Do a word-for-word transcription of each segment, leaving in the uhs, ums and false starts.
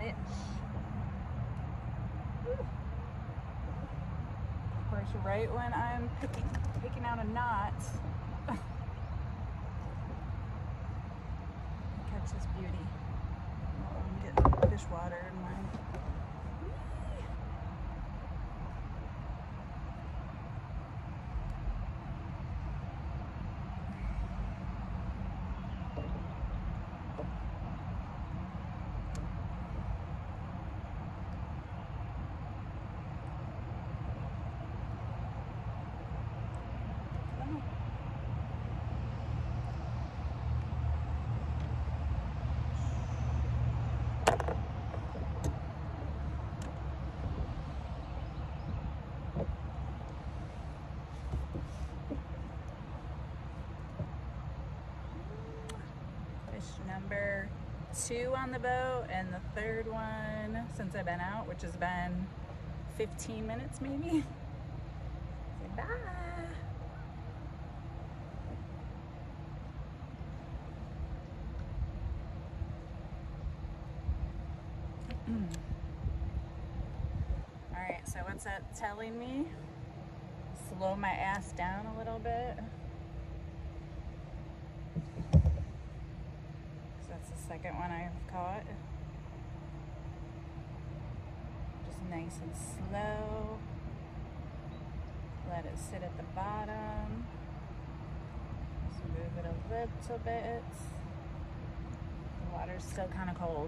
fish. Woo. Of course, right when I'm picking, picking out a knot, catch this beauty. Oh, I'm getting fish water in my. Number two on the boat, and the third one since I've been out, which has been fifteen minutes maybe. Say bye. All right, so what's that telling me? Slow my ass down a little bit. That's the second one I've caught. Just nice and slow. Let it sit at the bottom. Just move it a little bit. The water's still kind of cold.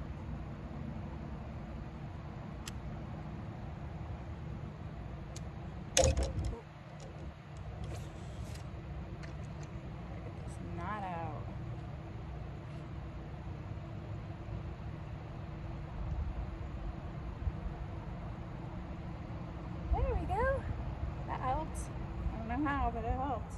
It's not out. There we go. That helped. I don't know how, but it helped.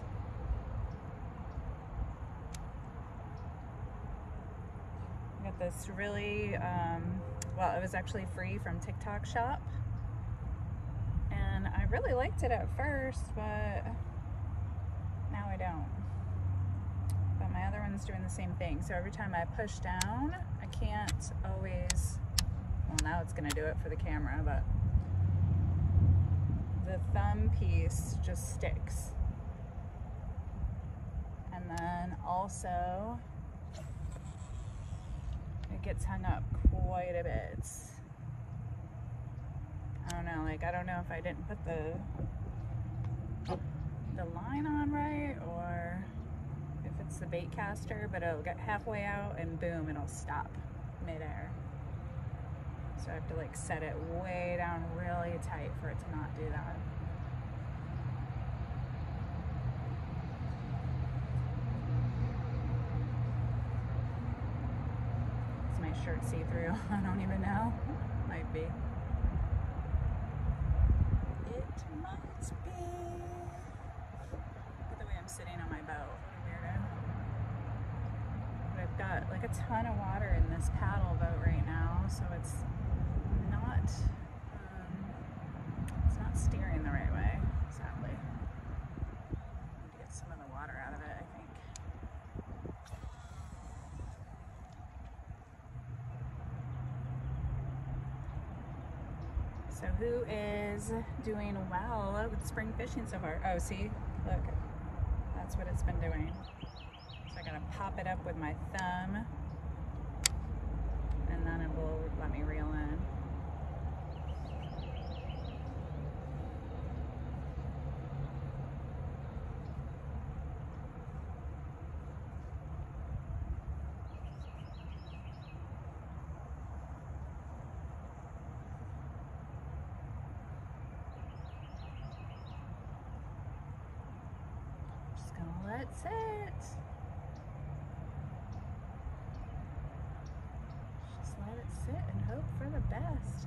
I got this really, um, well, it was actually free from Tik Tok shop. And I really liked it at first, but now I don't. But my other one's doing the same thing. So every time I push down, I can't always, well, now it's gonna do it for the camera, but the thumb piece just sticks. And then also it gets hung up quite a bit. I don't know, like I don't know if I didn't put the the line on right, or if it's the Baitcaster, but it'll get halfway out and boom, it'll stop midair. So I have to like set it way down really tight for it to not do that. Is my shirt see-through? I don't even know. Might be. It might be. Look at the way I'm sitting on my boat. What a weirdo. But I've got like a ton of water in this paddle boat right now, so it's not um, it's not steering the right way, sadly. I need to get some of the water out of it, I think. So who is doing well with spring fishing so far? Oh, see, look, that's what it's been doing. So I gotta pop it up with my thumb, and then it will let me reel in. Just gonna let it sit. Just let it sit and hope for the best.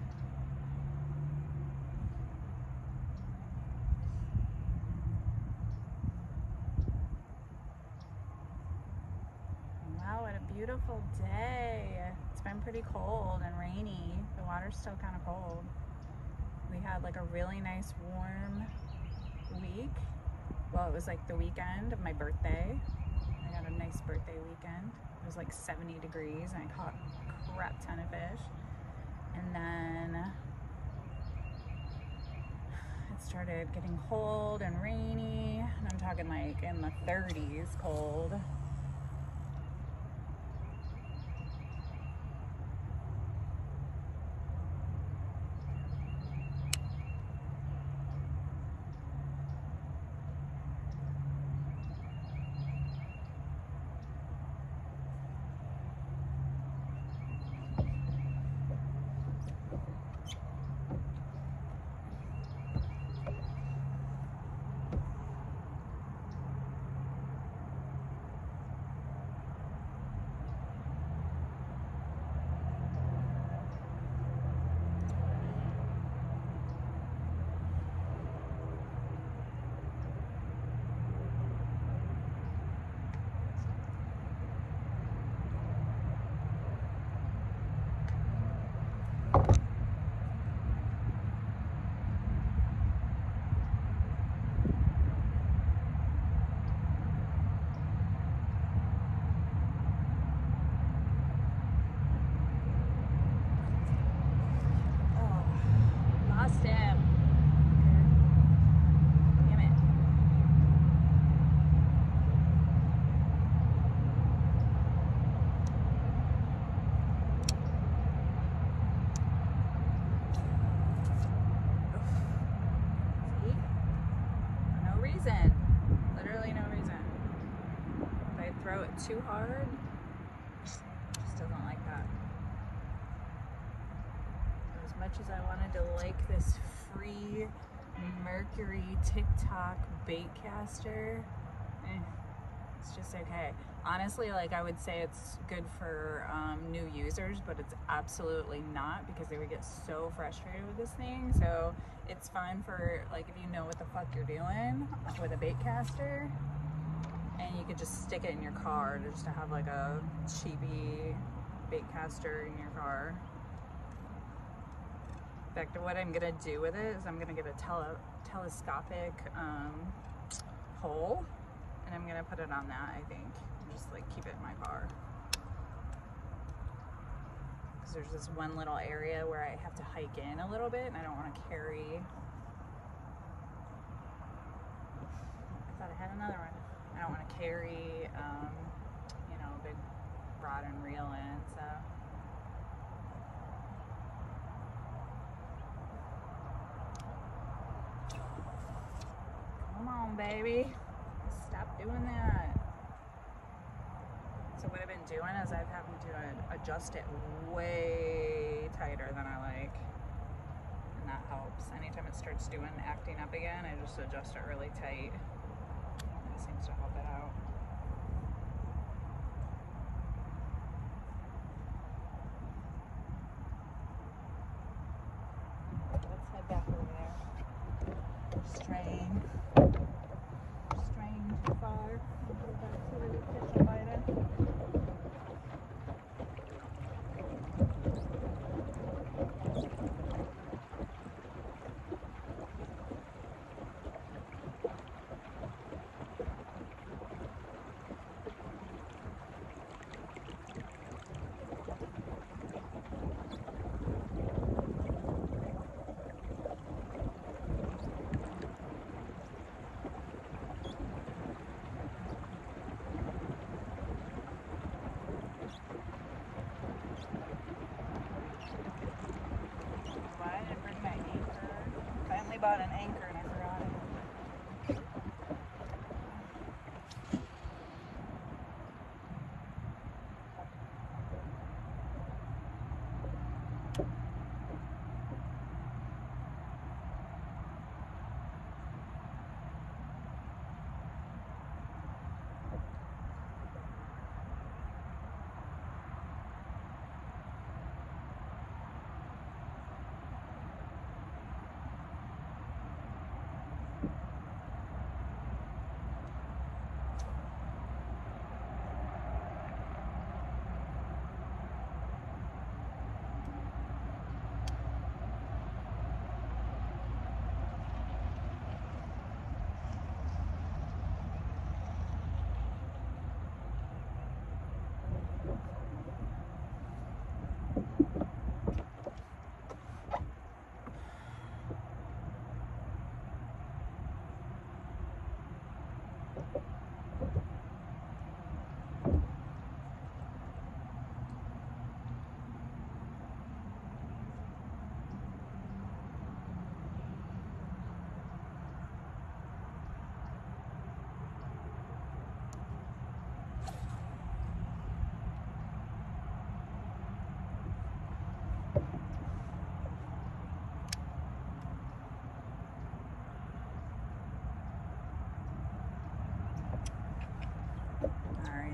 Wow, what a beautiful day. It's been pretty cold and rainy. The water's still kind of cold. We had like a really nice warm week. Well, it was like the weekend of my birthday. I got a nice birthday weekend. It was like seventy degrees and I caught a crap ton of fish. And then it started getting cold and rainy, and I'm talking like in the thirties cold. Literally no reason. If I throw it too hard, it just doesn't like that. As much as I wanted to like this free Mercury TikTok Baitcaster, eh, it's just okay. Honestly, like I would say it's good for um, new users, but it's absolutely not, because they would get so frustrated with this thing. So it's fine for like if you know what the fuck you're doing with a Baitcaster, and you could just stick it in your car just to have like a cheapy Baitcaster in your car. In fact, what I'm gonna do with it is I'm gonna get a tele telescopic um, pole, and I'm gonna put it on that, I think. Just like keep it in my car. Because there's this one little area where I have to hike in a little bit, and I don't want to carry. I thought I had another one. I don't want to carry, um, you know, a big rod and reel in, so. Come on, baby. Stop doing that. So what I've been doing is I've having to adjust it way tighter than I like, and that helps. Anytime it starts doing acting up again, I just adjust it really tight. It seems to help it out. Let's head back over there. Straying. Straying too far. Go back to the kitchen lighter. Bought an anchor and I forgot it.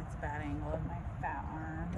That's a bad angle of my fat arm.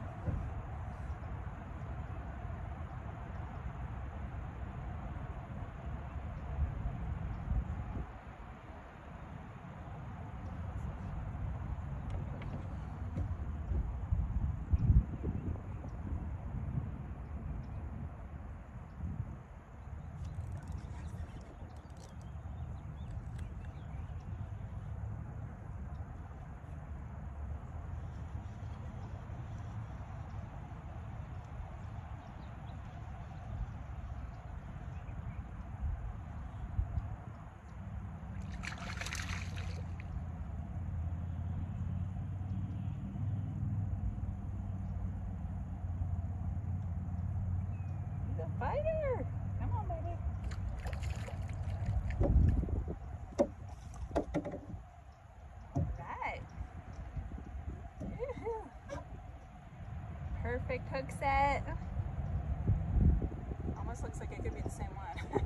Fighter! Come on, baby. Right. Perfect hook set. Almost looks like it could be the same one.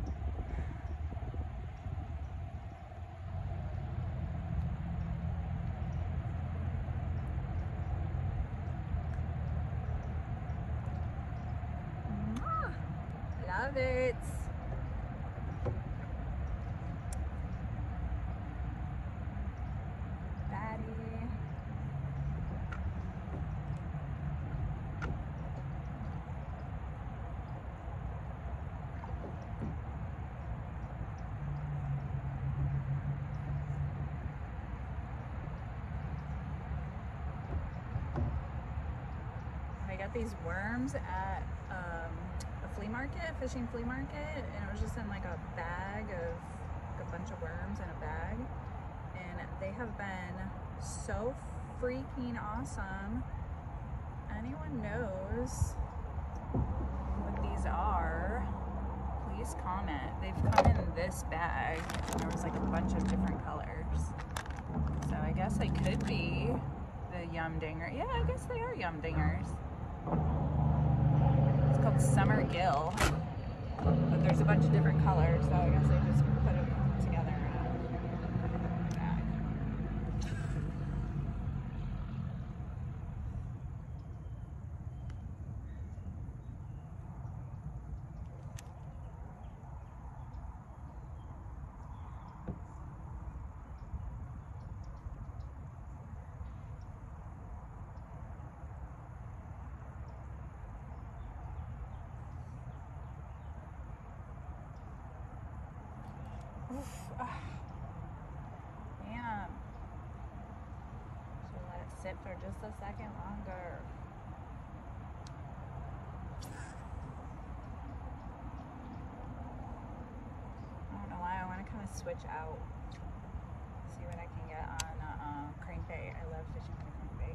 Love it. Daddy. I got these worms at um, flea market, fishing flea market, and it was just in like a bag of like a bunch of worms in a bag, and they have been so freaking awesome. Anyone knows what these are, please comment. They've come in this bag, and there was like a bunch of different colors, so I guess they could be the yum dinger. Yeah, I guess they are yum dingers. It's called Summer Gill, but there's a bunch of different colors, so I guess they just put them together in a bag. Oof. Ah. Damn. Should let it sit for just a second longer. I don't know why I want to kind of switch out. See what I can get on uh, crankbait. I love fishing with crankbait.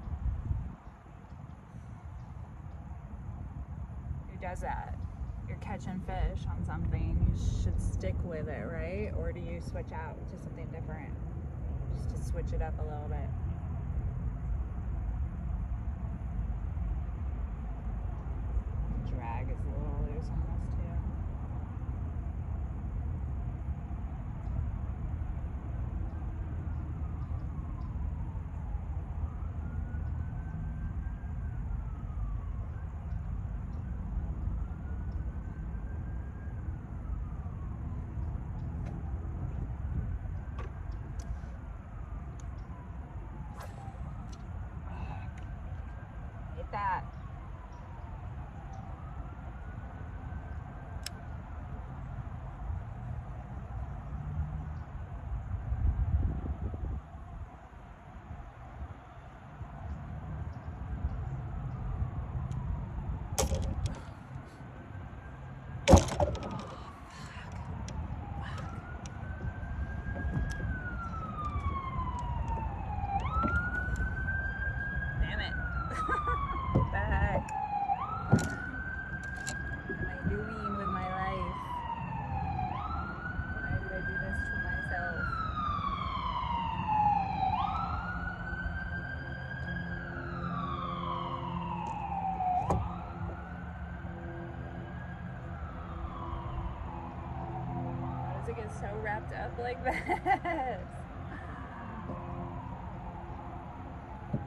Who does that? You're catching fish on something, you should stick with it, right? Or do you switch out to something different? Just to switch it up a little bit. Drag is a little loose on this too. That. Damn it. Back. What am I doing with my life? Why did I do this to myself? Why does it get so wrapped up like this?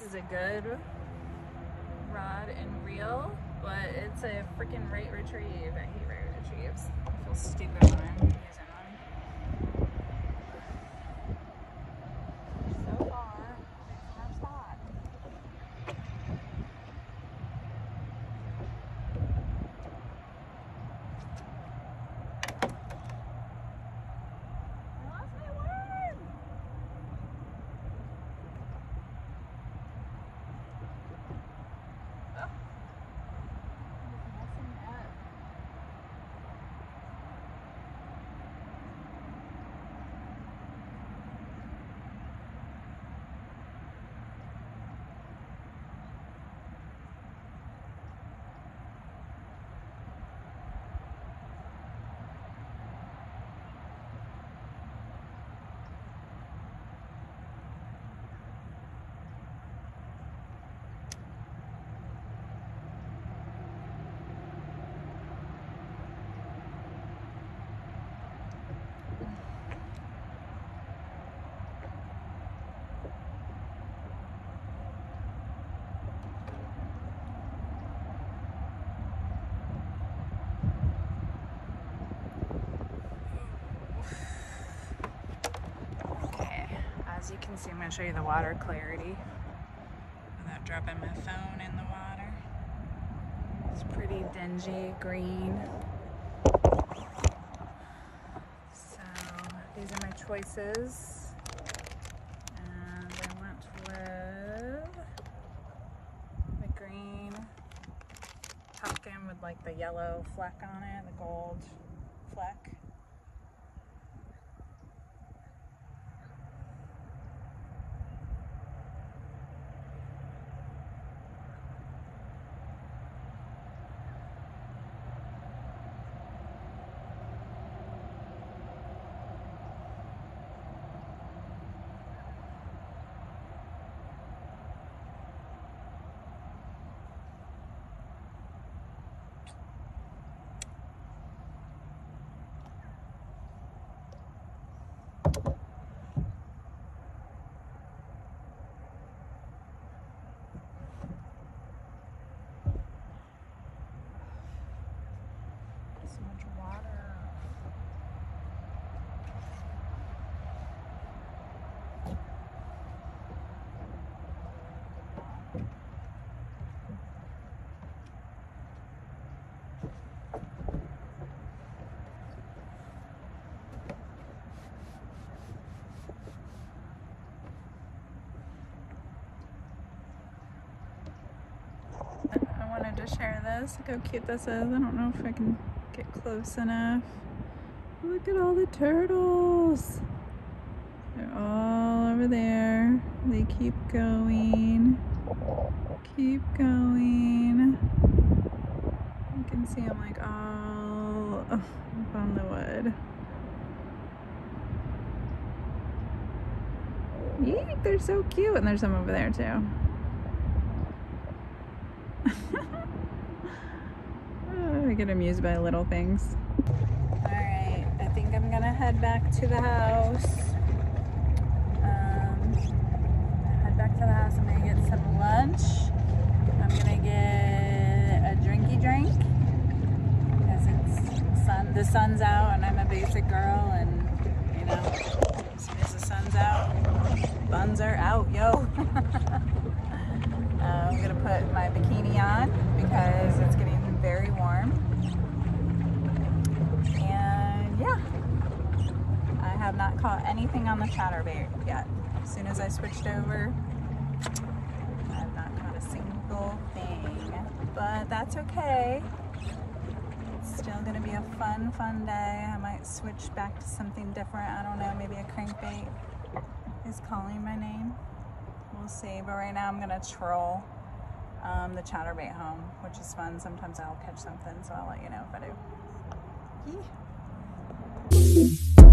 is a good rod and reel, but it's a freaking rate retrieve. I hate rate retrieves. I feel stupid when I'm using one. So far, fixing our spot. I lost my worm! Oh. It's messing up. As you can see, I'm going to show you the water clarity without dropping my phone in the water. It's pretty dingy green. So these are my choices. And I went with the green pumpkin with like the yellow fleck on it, the gold fleck. So much water. I wanted to share this. Look how cute this is. I don't know if I can get close enough. Look at all the turtles. They're all over there. They keep going. Keep going. You can see them like all up on the wood. Eek, they're so cute. And there's some over there too. Oh, I get amused by little things. Alright, I think I'm gonna head back to the house. Um, head back to the house. I'm gonna get some lunch. I'm gonna get a drinky drink because it's sun. The sun's out, and I'm a basic girl, and you know, as soon as the sun's out, buns are out, yo. Uh, I'm gonna put my bikini on because it's getting very warm. And yeah, I have not caught anything on the chatterbait yet. As soon as I switched over, I have not caught a single thing. But that's okay. It's still gonna be a fun, fun day. I might switch back to something different. I don't know, maybe a crankbait is calling my name. We'll see, but right now I'm gonna troll um, the chatterbait home, which is fun. Sometimes I'll catch something, so I'll let you know if I do. Yee.